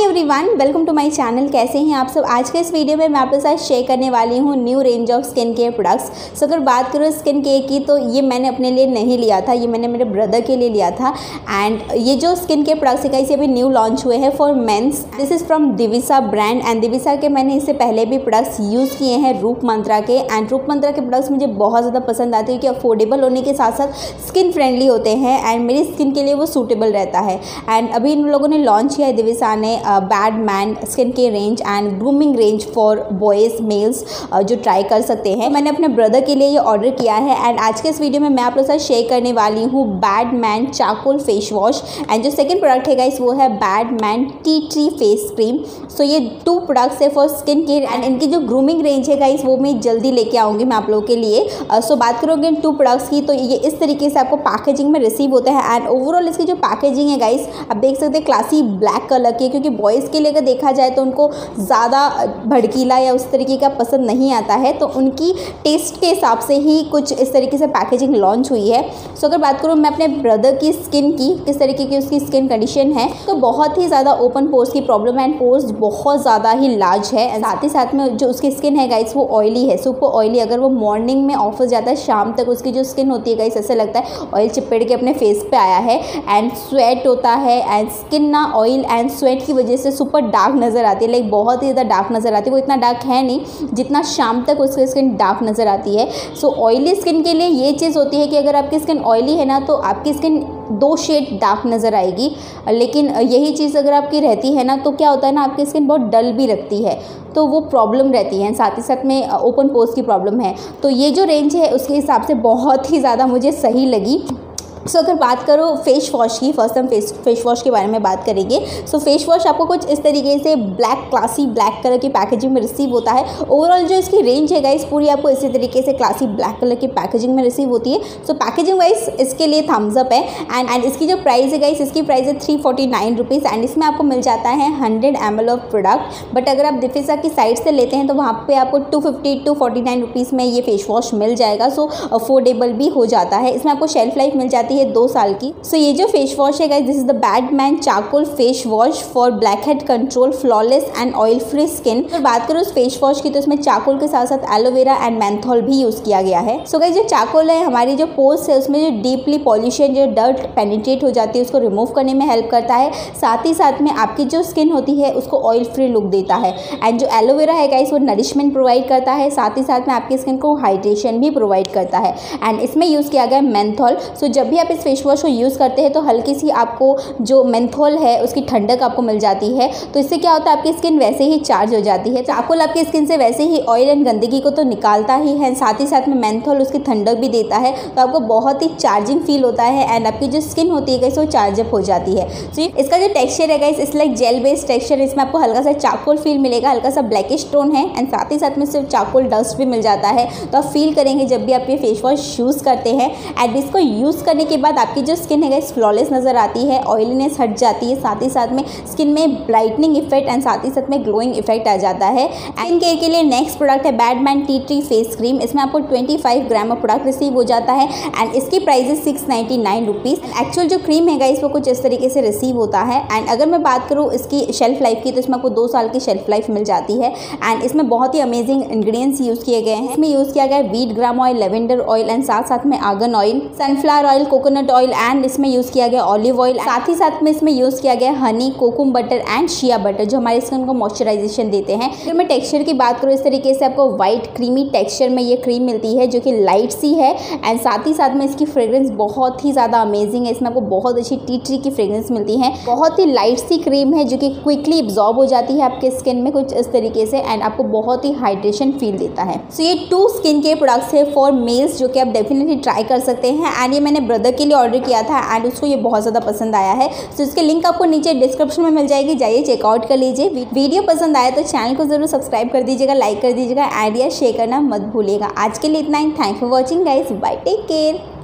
Everyone, welcome to my channel. कैसे हैं आप सब। आज के इस वीडियो में मैं आपके साथ शेयर करने वाली हूँ new range of skin care products. So अगर बात करूँ स्किन केयर की तो ये मैंने अपने लिए नहीं लिया था, ये मैंने मेरे ब्रदर के लिए लिया था। एंड ये जो स्किन केयर प्रोडक्ट्स है ये अभी न्यू लॉन्च हुए हैं for mens. This is from Divisa brand and Divisa के मैंने इससे पहले भी प्रोडक्ट्स यूज़ किए हैं रूप मंत्रा के। एंड रूप मंत्रा के प्रोडक्ट्स मुझे बहुत ज़्यादा पसंद आते हैं क्योंकि अफोर्डेबल होने के साथ साथ स्किन फ्रेंडली होते हैं एंड मेरी स्किन के लिए वो सूटेबल रहता है। एंड अभी इन लोगों ने लॉन्च किया है दिविसा ने bad man skin care range and grooming range for boys males जो ट्राई कर सकते हैं। मैंने अपने ब्रदर के लिए ये ऑर्डर किया है एंड आज के इस वीडियो में मैं आप लोगों के साथ शेयर करने वाली हूँ bad man charcoal face wash. And जो सेकंड प्रोडक्ट है गाइस वो है bad man tea tree face cream. So ये 2 प्रोडक्ट्स है फॉर स्किन केयर एंड इनकी जो ग्रूमिंग रेंज है गाइस वो मैं जल्दी लेके आऊँगी मैं आप लोगों के लिए। सो बात करोगे इन 2 प्रोडक्ट्स की तो ये इस तरीके से आपको पैकेजिंग में रिसीव होते हैं। एंड ओवरऑल इसकी जो पैकेजिंग है गाइस आप देख सकते हैं क्लासी ब्लैक कलर की है क्योंकि बॉयज़ के लिए अगर देखा जाए तो उनको ज़्यादा भड़कीला या उस तरीके का पसंद नहीं आता है, तो उनकी टेस्ट के हिसाब से ही कुछ इस तरीके से पैकेजिंग लॉन्च हुई है। सो अगर बात करूँ मैं अपने ब्रदर की स्किन की, किस तरीके की उसकी स्किन कंडीशन है, तो बहुत ही ज़्यादा ओपन पोर्स की प्रॉब्लम है एंड पोर्स बहुत ज़्यादा ही लार्ज है। साथ ही साथ में जो उसकी स्किन है गाइस वो ऑयली है, सुपर ऑयली। अगर वो मॉर्निंग में ऑफिस जाता है शाम तक उसकी जो स्किन होती है गाइस ऐसे लगता है ऑयल चिपड़ के अपने फेस पे आया है। एंड स्वेट होता है एंड स्किन ना ऑयल एंड स्वेट की वजह से सुपर डार्क नज़र आती है, लाइक बहुत ही ज़्यादा डार्क नज़र आती है। वो इतना डार्क है नहीं जितना शाम तक उसकी स्किन डार्क नज़र आती है। सो ऑयली स्किन के लिए ये चीज़ होती है कि अगर आपकी स्किन ऑयली है ना तो आपकी स्किन 2 शेड डार्क नज़र आएगी, लेकिन यही चीज़ अगर आपकी रहती है ना तो क्या होता है ना आपकी स्किन बहुत डल भी लगती है, तो वो प्रॉब्लम रहती है। साथ ही साथ में ओपन पोर्स की प्रॉब्लम है। तो ये जो रेंज है उसके हिसाब से बहुत ही ज़्यादा मुझे सही लगी। सो अगर बात करो फेस वॉश की, फर्स्ट हम फेस वॉश के बारे में बात करेंगे। सो फेस वॉश आपको कुछ इस तरीके से ब्लैक क्लासी ब्लैक कलर की पैकेजिंग में रिसीव होता है। ओवरऑल जो इसकी रेंज है गाइस पूरी आपको इसी तरीके से क्लासी ब्लैक कलर की पैकेजिंग में रिसीव होती है। सो पैकेजिंग वाइज इसके लिए थम्स अप है। एंड इसकी जो प्राइस है गाइस इसकी प्राइस है 349 रुपीज़ एंड इसमें आपको मिल जाता है 100 ml ऑफ प्रोडक्ट। बट अगर आप दिफिसा की साइट से लेते हैं तो वहाँ पर आपको 250 to 49 रुपीज़ में ये फेस वॉश मिल जाएगा। सो अफोर्डेबल भी हो जाता है। इसमें आपको शेल्फ लाइफ मिल जाती है 2 साल की। सो ये जो फेस वॉश है guys this is the bad man charcoal face wash for blackhead control flawless and oil free skin. अगर बात करूँ उस फेस वॉश की तो इसमें चारकोल के साथ साथ एलोवेरा एंड मेंथोल भी यूज किया गया है। सो गाइस जो चारकोल है हमारी जो पोर्स है उसमें जो डीपली पॉल्यूशन जो डर्ट पेनिट्रेट हो जाती है उसको रिमूव करने में हेल्प करता है। साथ ही साथ में आपकी जो स्किन होती है उसको ऑयल फ्री लुक देता है। एंड जो एलोवेरा है गाइस वो नरिशमेंट प्रोवाइड करता है, साथ ही साथ में आपकी स्किन को हाइड्रेशन भी प्रोवाइड करता है। एंड इसमें यूज़ किया गया मेंथोल। सो जब भी आप इस फेस वॉश को यूज़ करते हैं तो हल्की सी आपको जो मेंथोल है उसकी ठंडक आपको मिल जाती है, तो इससे क्या होता है आपकी स्किन वैसे ही चार्ज हो जाती है। चारकोल आपकी स्किन से वैसे ही ऑयल एंड गंदगी को तो निकालता ही है, साथ ही साथ में मेंथोल उसकी ठंडक भी देता है, तो आपको बहुत ही चार्जिंग फील होता है एंड आपकी जो स्किन होती है गाइस वो चार्जअप हो जाती है। सो इसका जो टेक्सचर है गाइस इस लाइक जेल बेस्ड टेक्सचर, इसमें आपको हल्का सा चारकोल फील मिलेगा, हल्का सा ब्लैकिश टोन है एंड साथ ही साथ में सिर्फ चारकोल डस्ट भी मिल जाता है। तो आप फील करेंगे जब भी आप ये फेस वॉश यूज़ करते हैं। एंड इसको यूज़ करने के बाद आपकी जो स्किन है गाइस फ्लॉलेस नज़र आती है, ऑयलीनेस हट जाती है, साथ ही साथ में स्किन में ब्राइटनिंग इफेक्ट एंड साथ ही साथ में ग्लोइंग इफेक्ट आ जाता है। स्किन केयर के लिए नेक्स्ट प्रोडक्ट है bad man tea tree face cream. इसमें आपको 25 ग्राम ऑफ प्रोडक्ट रिसीव हो जाता है एंड इसकी प्राइस है 699 रुपीज़। एक्चुअल जो क्रीम है गाइस वो कुछ इस तरीके से रिसीव होता है। एंड अगर मैं बात करूँ इसकी शेल्फ लाइफ की तो इसमें आपको 2 साल की शेल्फ लाइफ मिल जाती है। एंड इसमें बहुत ही अमेजिंग इंग्रेडिएंट्स यूज़ किए गए हैं। इसमें यूज़ किया गया है wheat germ oil, lavender oil and साथ साथ में argan oil, sunflower oil, coconut oil and इसमें यूज़ किया गया ऑलिव ऑयल। साथ ही साथ में इसमें यूज़ किया गया honey, kokum butter and shea butter जो हमारी स्किन को मॉइस्चराइजेशन देते हैं। फिर मैं टेक्सचर की बात करूँ इस तरीके से आपको वाइट क्रीमी टेक्सचर में ये क्रीम मिलती है जो कि लाइट सी है एंड साथ ही साथ में इसकी फ्रेग्रेंस बहुत ही ज़्यादा अमेजिंग है। इसमें आपको बहुत अच्छी टी ट्री की फ्रेग्रेंस मिलती है। बहुत ही लाइट सी क्रीम है जो कि क्विकली एब्जॉर्ब हो जाती है आपके स्किन में कुछ इस तरीके से एंड आपको बहुत ही हाइड्रेशन फील देता है। सो ये 2 स्किन केयर प्रोडक्ट्स है फॉर मेल्स जो कि आप डेफिनेटली ट्राई कर सकते हैं। एंड ये मैंने ब्रदर के लिए ऑर्डर किया था एंड उसको ये बहुत ज़्यादा पसंद आया है। सो इसके लिंक आपको नीचे डिस्क्रिप्शन में मिल जाएगी, जाइए चेकआउट कर लीजिए। वीडियो पसंद आया तो चैनल को जरूर सब्सक्राइब कर दीजिएगा, लाइक कर दीजिएगा, आइडिया शेयर करना मत भूलिएगा। आज के लिए इतना ही। Thank for watching guys, bye, take care.